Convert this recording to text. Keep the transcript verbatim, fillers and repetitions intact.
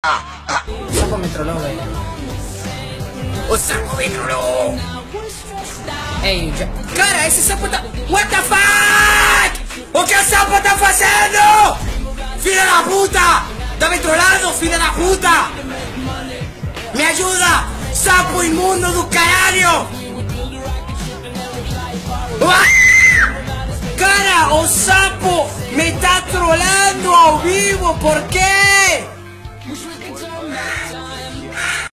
O sapo me trolló, velho. O sapo me trollou. Ei, já... Cara, esse sapo tá... What the fuck? O que o sapo tá fazendo? Filha da puta! Tá me trollando, filha da puta! Me ajuda! Sapo imundo do caralho! Ah! Cara, o sapo me tá trollando ao vivo, por quê?